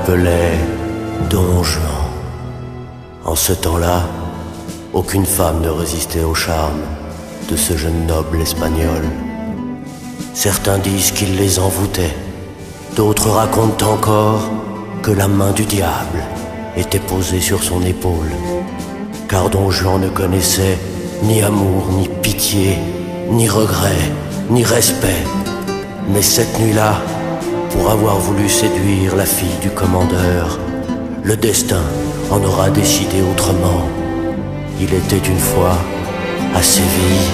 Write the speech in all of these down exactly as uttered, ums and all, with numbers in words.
l'appelait Don Juan. En ce temps-là, aucune femme ne résistait au charme de ce jeune noble espagnol. Certains disent qu'il les envoûtait, d'autres racontent encore que la main du diable était posée sur son épaule, car Don Juan ne connaissait ni amour, ni pitié, ni regret, ni respect. Mais cette nuit-là, pour avoir voulu séduire la fille du commandeur, le destin en aura décidé autrement. Il était une fois à Séville.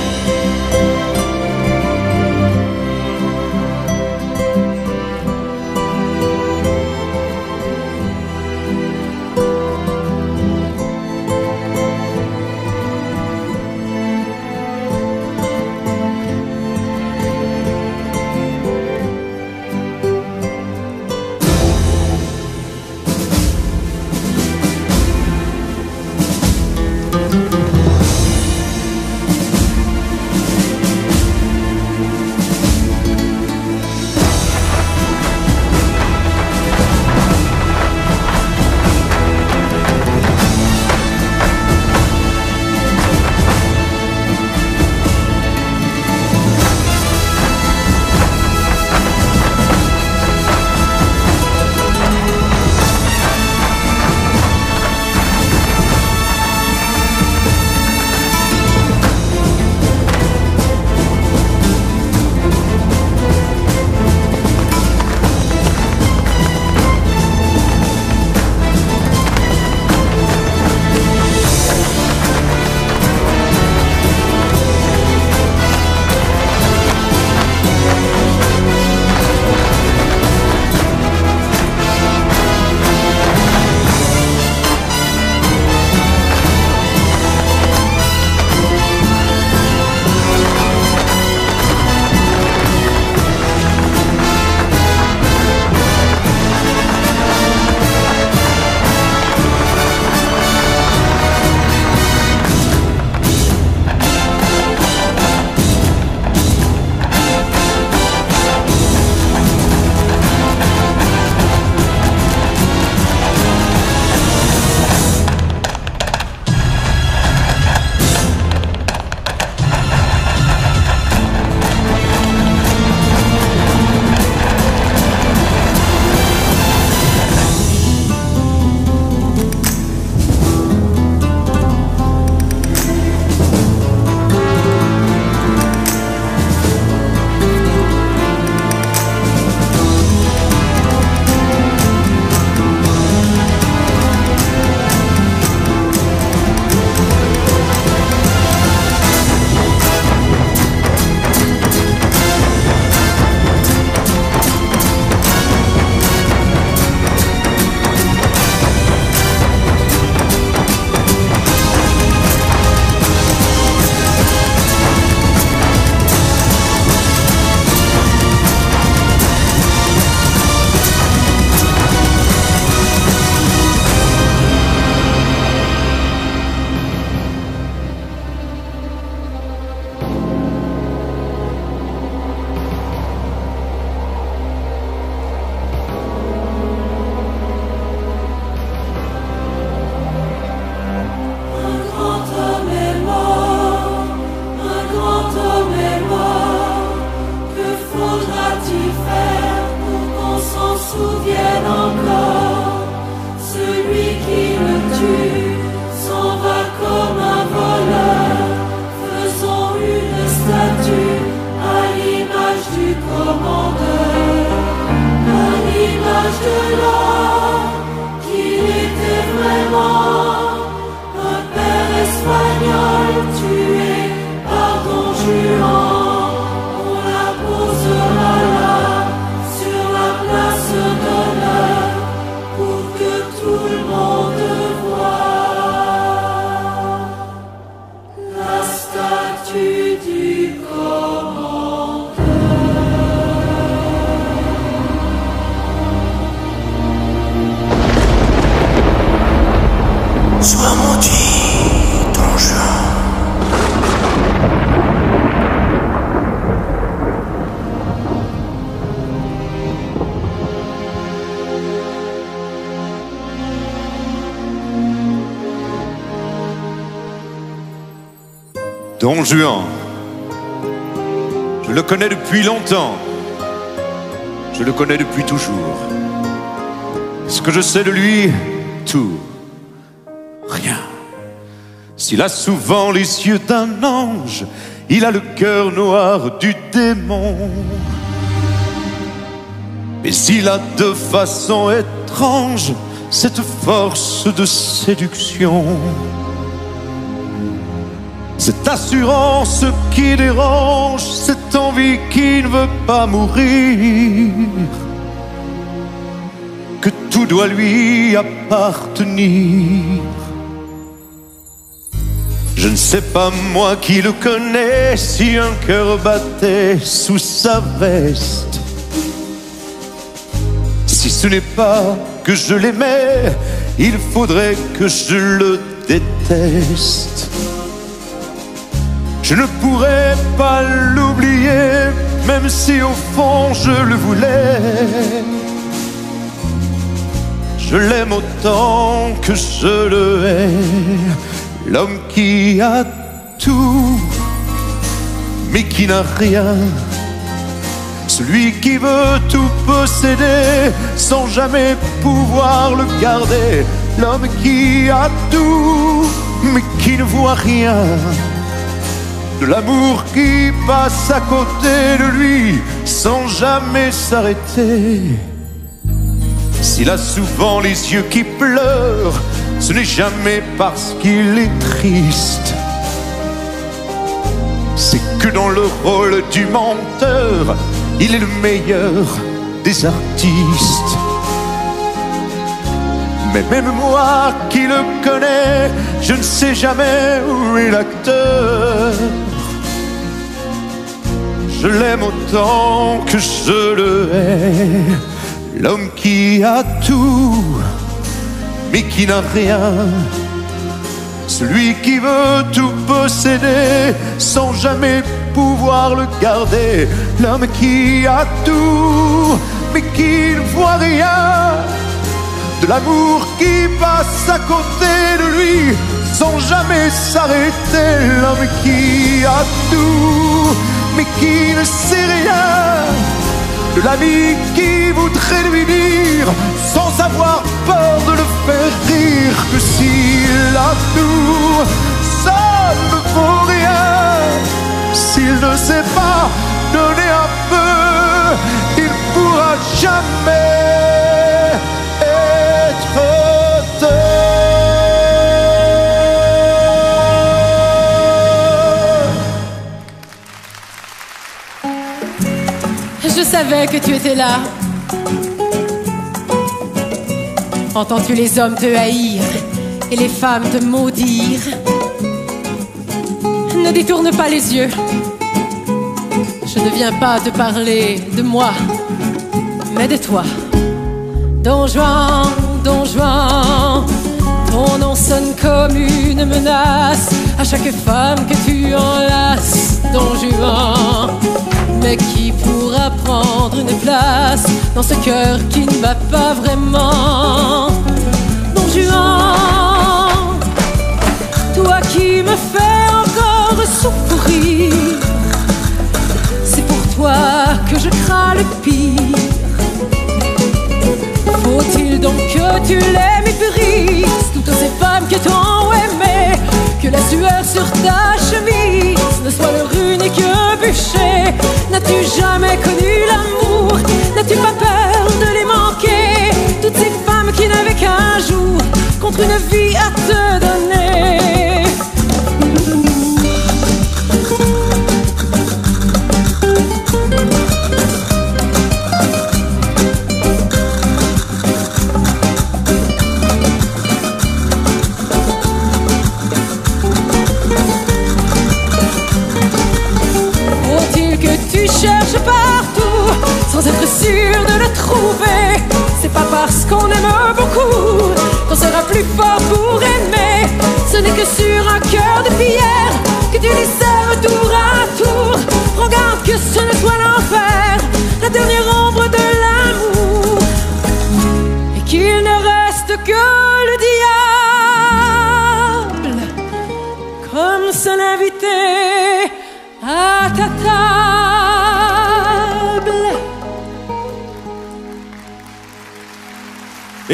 Sois maudit, Don Juan. Don Juan, je le connais depuis longtemps, je le connais depuis toujours. Ce que je sais de lui, tout, rien. S'il a souvent les yeux d'un ange, il a le cœur noir du démon. Mais il a de façon étrange cette force de séduction, cette assurance qui dérange, cette envie qui ne veut pas mourir, que tout doit lui appartenir. Je ne sais pas moi qui le connais, si un cœur battait sous sa veste. Si ce n'est pas que je l'aimais, il faudrait que je le déteste. Je ne pourrais pas l'oublier, même si au fond je le voulais. Je l'aime autant que je le hais, l'homme qui a tout, mais qui n'a rien. Celui qui veut tout posséder sans jamais pouvoir le garder. L'homme qui a tout, mais qui ne voit rien. De l'amour qui passe à côté de lui sans jamais s'arrêter. S'il a souvent les yeux qui pleurent, ce n'est jamais parce qu'il est triste. C'est que dans le rôle du menteur, il est le meilleur des artistes. Mais même moi qui le connais, je ne sais jamais où est l'acteur. Je l'aime autant que je le hais, l'homme qui a tout, mais qui n'a rien. Celui qui veut tout posséder sans jamais pouvoir le garder. L'homme qui a tout, mais qui ne voit rien. De l'amour qui passe à côté de lui sans jamais s'arrêter. L'homme qui a tout, mais qui ne sait rien. De l'ami qui voudrait lui dire, sans avoir peur de le faire rire, que s'il a tout, ça ne vaut rien. S'il ne sait pas donner un peu, il ne pourra jamais être heureux. Je savais que tu étais là. Entends-tu les hommes te haïr et les femmes te maudire? Ne détourne pas les yeux. Je ne viens pas te parler de moi, mais de toi. Don Juan, Don Juan, ton nom sonne comme une menace à chaque femme que tu enlaces. Don Juan, mais qui pourra prendre une place dans ce cœur qui ne bat pas vraiment? Don Juan, toi qui me fais encore souffrir, c'est pour toi que je crains le pire. Faut-il donc que tu les méprises, toutes ces femmes que t'ont aimé, que la sueur sur ta chemise ne soit leur unique bûcher? N'as-tu jamais connu l'amour? N'as-tu pas peur de les manquer? Toutes ces femmes qui n'avaient qu'un jour contre une vie à te donner. Cherche partout sans être sûr de le trouver. C'est pas parce qu'on aime beaucoup qu'on sera plus fort pour aimer. Ce n'est que sur un cœur de pierre que tu les sèves tour à tour. Regarde que ce ne soit l'enfer, la dernière ombre de l'amour, et qu'il ne reste que le diable comme seul invité.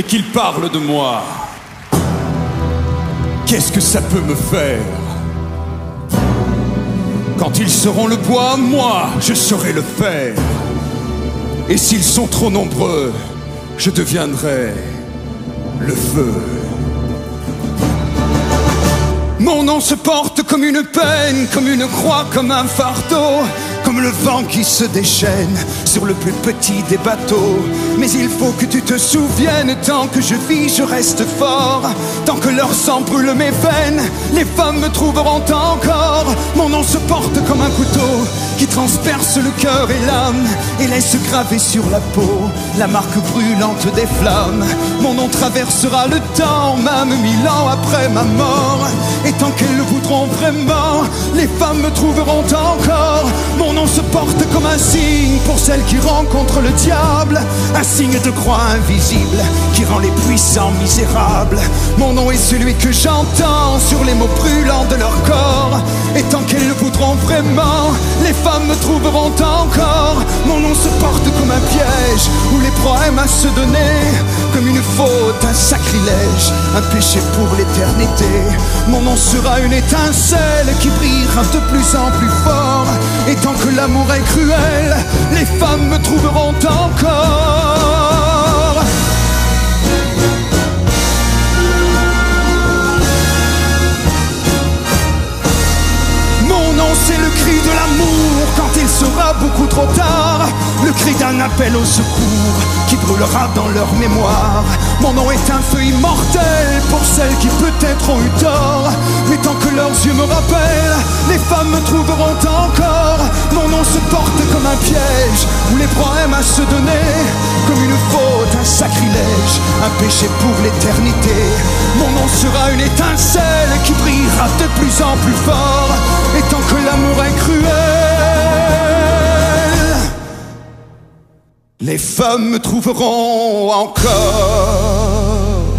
qu'ils parlent de moi. Qu'est-ce que ça peut me faire? Quand ils seront le bois, moi, je serai le fer. Et s'ils sont trop nombreux, je deviendrai le feu. Mon nom se porte comme une peine, comme une croix, comme un fardeau, comme le vent qui se déchaîne sur le plus petit des bateaux. Mais il faut que tu te souviennes, tant que je vis, je reste fort. Tant que leur sang brûle mes veines, les femmes me trouveront encore. Mon nom se porte comme un couteau qui transperce le cœur et l'âme et laisse graver sur la peau la marque brûlante des flammes. Mon nom traversera le temps, même mille ans après ma mort. Et tant qu'elles le voudront vraiment, les femmes me trouveront encore. Mon nom se porte comme un signe pour celles qui rencontrent le diable, un signe de croix invisible qui rend les puissants misérables. Mon nom est celui que j'entends sur les mots brûlants de leur corps. Et tant qu'elles le voudront vraiment, les femmes me trouveront encore. Mon nom se porte comme un piège où les proies aiment à se donner, comme une faute, un sacrilège, un péché pour l'éternité. Mon nom sera une étincelle qui brillera de plus en plus fort. Et tant que l'amour est cruel, les femmes me trouveront encore. Mon nom c'est le cri de l'amour quand il sera beaucoup trop tard, le cri d'un appel au secours qui brûlera dans leur mémoire. Mon nom est un feu immortel pour celles qui peut-être ont eu tort. Mais tant que leurs yeux me rappellent, les femmes me trouveront encore. Mon nom se porte comme un piège où les proies aiment à se donner, comme une faute, un sacrilège, un péché pour l'éternité. Mon nom sera une étincelle qui brillera de plus en plus fort. Et tant que l'amour est cruel, les femmes me trouveront encore.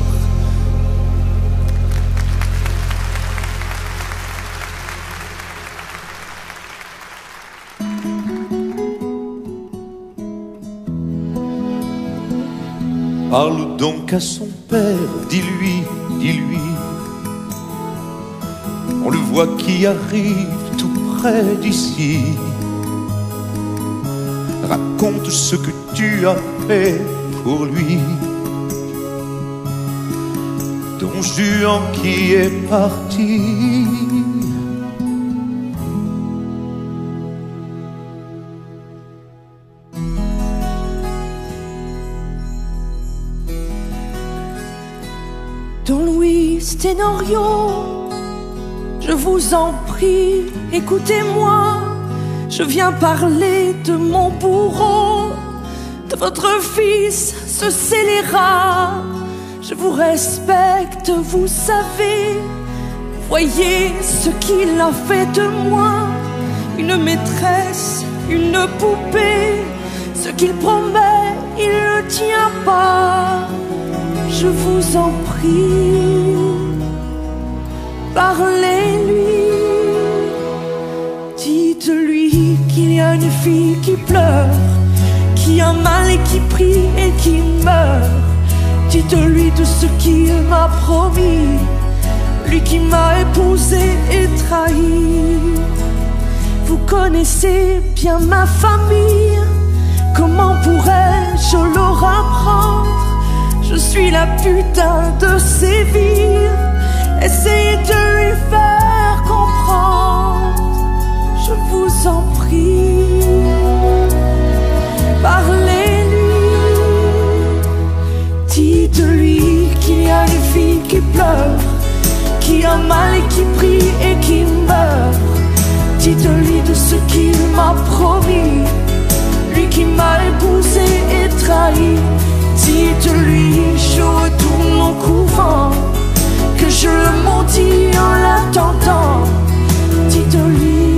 Parle donc à son père, dis-lui, dis-lui. On le voit qui arrive tout près d'ici. Raconte ce que tu as fait pour lui. Don Juan qui est parti. Don Luis Tenorio, je vous en prie, écoutez-moi. Je viens parler de mon bourreau, de votre fils, ce scélérat. Je vous respecte, vous savez. Voyez ce qu'il a fait de moi. Une maîtresse, une poupée. Ce qu'il promet, il ne tient pas. Je vous en prie, parlez-lui. Dites-lui qu'il y a une fille qui pleure, qui a mal et qui prie et qui meurt. Dites-lui de ce qu'il m'a promis, lui qui m'a épousé et trahi. Vous connaissez bien ma famille, comment pourrais-je leur apprendre? Je suis la putain de Séville. Essayez de lui faire comprendre. Je vous en prie, parlez-lui. Dites-lui qu'il y a une fille qui pleure, qui a mal et qui prie et qui meurt. Dites-lui de ce qu'il m'a promis, lui qui m'a épousé et trahi. Dites-lui, je retourne au couvent, que je le maudis en l'attendant. Dites-lui,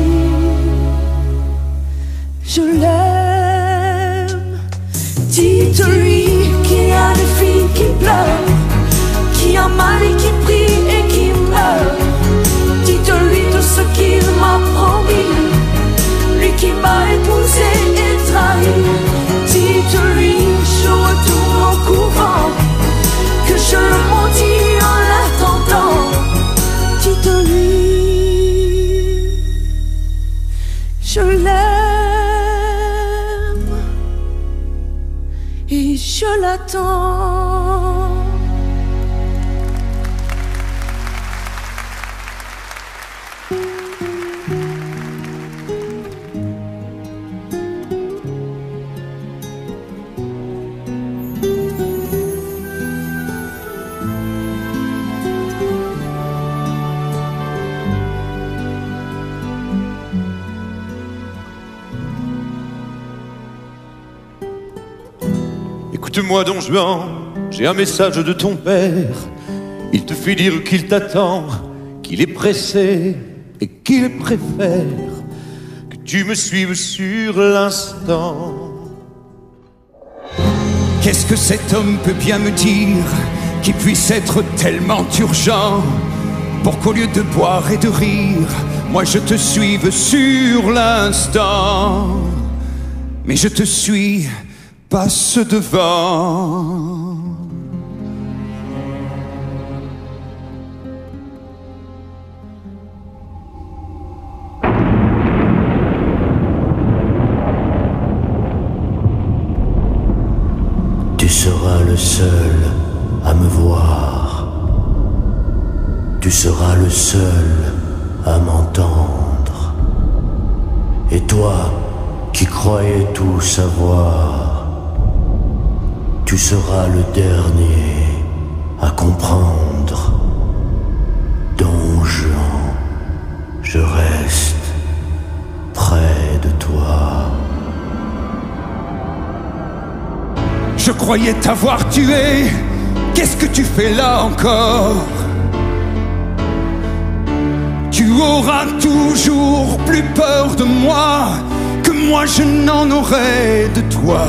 je l'aime. Dites-lui qu'il y a des filles qui pleurent, qui a mal et qui prie et qui meurt. Dites-lui de ce qu'il m'a promis, lui qui m'a épousé et trahi. Dites-lui, je retourne au couvent, Écoute-moi, Don Juan, j'ai un message de ton père. Il te fait dire qu'il t'attend, qu'il est pressé et qu'il préfère que tu me suives sur l'instant. Qu'est-ce que cet homme peut bien me dire qui puisse être tellement urgent pour qu'au lieu de boire et de rire, moi je te suive sur l'instant? Mais je te suis, passe devant. Tu seras le seul à me voir. Tu seras le seul à m'entendre. Et toi, qui croyais tout savoir, tu seras le dernier à comprendre. Don Juan, je reste près de toi. Je croyais t'avoir tué, qu'est-ce que tu fais là encore? Tu auras toujours plus peur de moi que moi je n'en aurai de toi.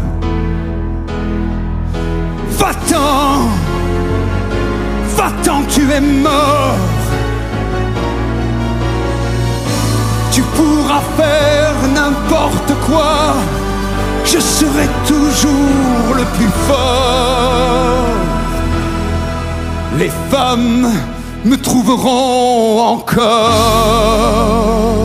Va-t'en, va-t'en, tu es mort. Tu pourras faire n'importe quoi, je serai toujours le plus fort. Les femmes me trouveront encore.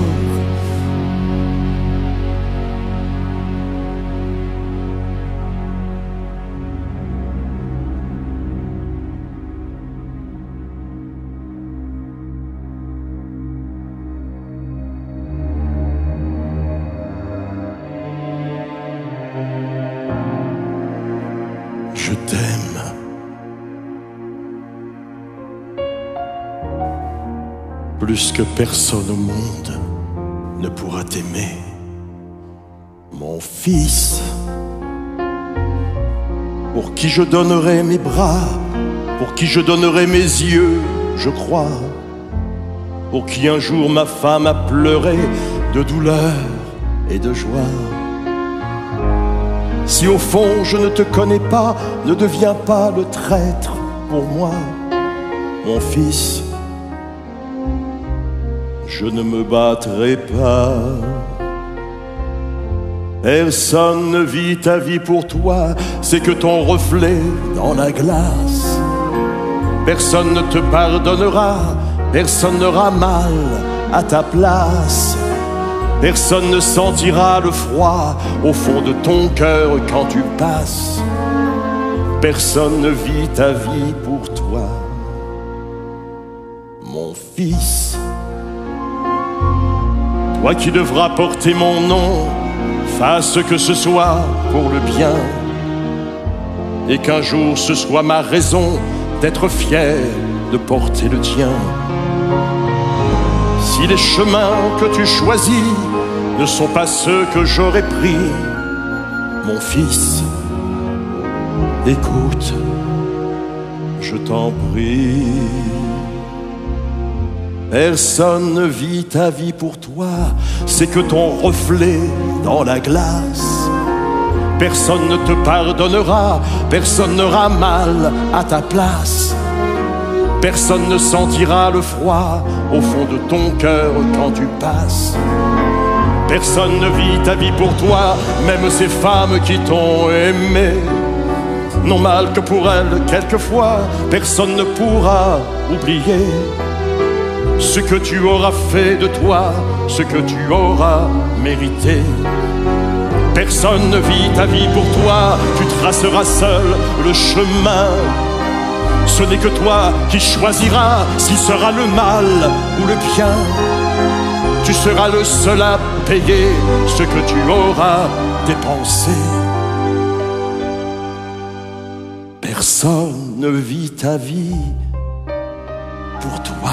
Je t'aime. Plus que personne au monde ne pourra t'aimer. Mon fils, pour qui je donnerai mes bras, pour qui je donnerai mes yeux, je crois, pour qui un jour ma femme a pleuré de douleur et de joie. Si au fond je ne te connais pas, ne deviens pas le traître pour moi, mon fils. Je ne me battrai pas. Personne ne vit ta vie pour toi, c'est que ton reflet dans la glace. Personne ne te pardonnera, personne n'aura mal à ta place. Personne ne sentira le froid au fond de ton cœur quand tu passes. Personne ne vit ta vie pour toi, mon fils. Toi qui devras porter mon nom, fasse ce que ce soit pour le bien, et qu'un jour ce soit ma raison d'être fier de porter le tien. Si les chemins que tu choisis ne sont pas ceux que j'aurais pris, mon fils, écoute, je t'en prie. Personne ne vit ta vie pour toi, c'est que ton reflet dans la glace. Personne ne te pardonnera, personne n'aura mal à ta place. Personne ne sentira le froid au fond de ton cœur quand tu passes. Personne ne vit ta vie pour toi, même ces femmes qui t'ont aimé n'ont mal que pour elles quelquefois. Personne ne pourra oublier ce que tu auras fait de toi, ce que tu auras mérité. Personne ne vit ta vie pour toi, tu traceras seul le chemin. Ce n'est que toi qui choisiras s'il sera le mal ou le bien. Tu seras le seul à payer ce que tu auras dépensé. Personne ne vit ta vie pour toi.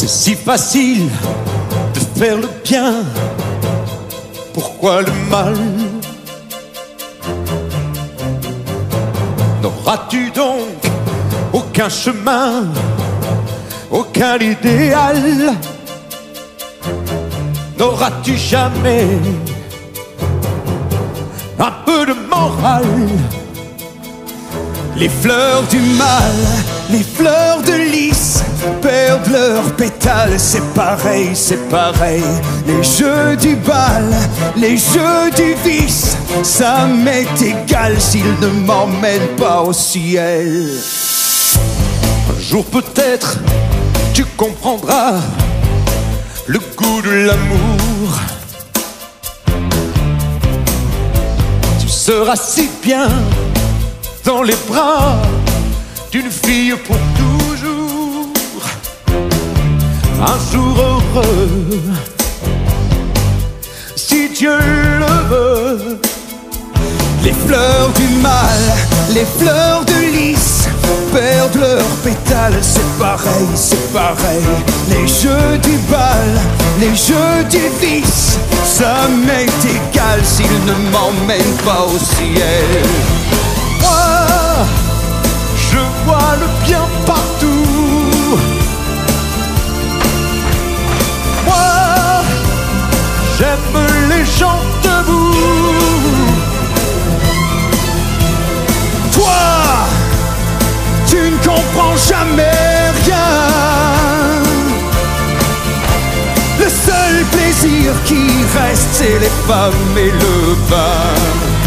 C'est si facile de faire le bien, pourquoi le mal? N'auras-tu donc aucun chemin, aucun idéal? N'auras-tu jamais un peu de morale? Les fleurs du mal, les fleurs de lys perdent leurs pétales, c'est pareil, c'est pareil. Les jeux du bal, les jeux du vice, ça m'est égal s'ils ne m'emmènent pas au ciel. Un jour peut-être tu comprendras le goût de l'amour. Tu seras si bien dans les bras d'une fille pour toujours. Un jour heureux, si Dieu le veut. Les fleurs du mal, les fleurs de lys perdent leurs pétales, c'est pareil, c'est pareil. Les jeux du bal, les jeux du vice, ça m'est égal s'ils ne m'emmènent pas au ciel. Moi, je vois le bien partout. Moi, j'aime les gens debout. Toi, tu ne comprends jamais rien. Le seul plaisir qui reste, c'est les femmes et le vin.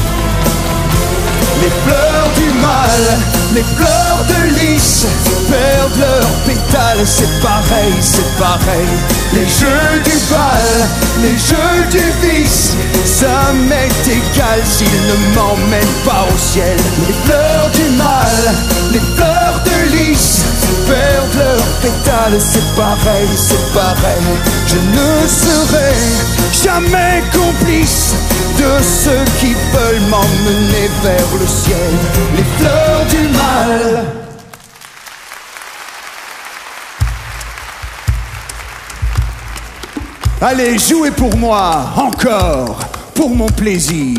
Les fleurs du mal, les fleurs de lys perdent leurs pétales, c'est pareil, c'est pareil. Les jeux du bal, les jeux du vice, ça m'est égal s'ils ne m'emmènent pas au ciel. Les fleurs du mal, les fleurs de lys perdent leurs pétales, c'est pareil, c'est pareil. Je ne serai jamais complice de ceux qui veulent m'emmener vers le ciel. Les fleurs du mal. Allez, jouez pour moi, encore, pour mon plaisir.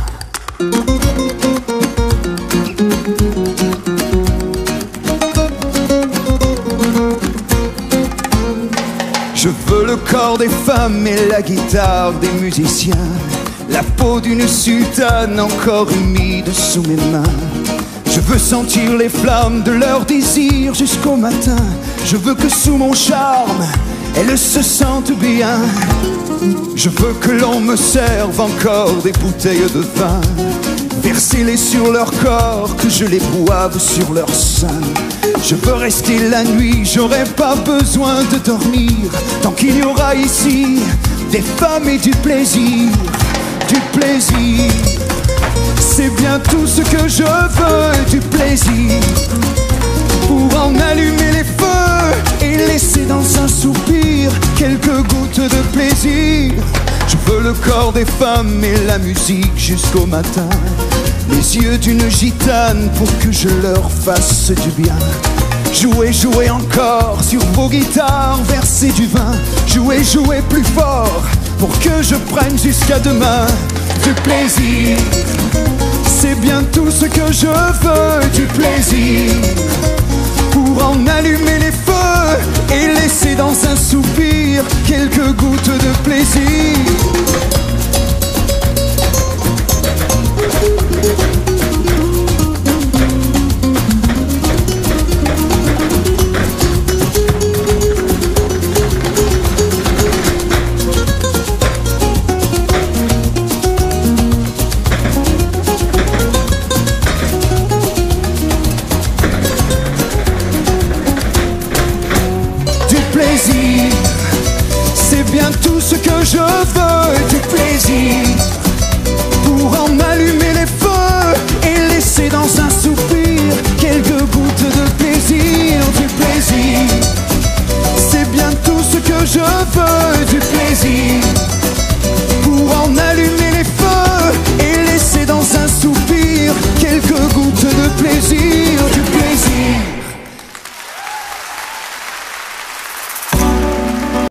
Je veux le corps des femmes et la guitare des musiciens, la peau d'une sultane encore humide sous mes mains. Je veux sentir les flammes de leur désir jusqu'au matin. Je veux que sous mon charme, elles se sentent bien. Je veux que l'on me serve encore des bouteilles de vin, verser-les sur leur corps, que je les boive sur leur sein. Je veux rester la nuit, j'aurai pas besoin de dormir, tant qu'il y aura ici des femmes et du plaisir, du plaisir. C'est bien tout ce que je veux, du plaisir, pour en allumer les feux et laisser dans un soupir quelques gouttes de plaisir. Je veux le corps des femmes et la musique jusqu'au matin, les yeux d'une gitane pour que je leur fasse du bien. Jouez, jouez encore sur vos guitares, versez du vin. Jouez, jouez plus fort pour que je prenne jusqu'à demain du plaisir. C'est bien tout ce que je veux, du plaisir, pour en allumer les feux et laisser dans un soupir quelques gouttes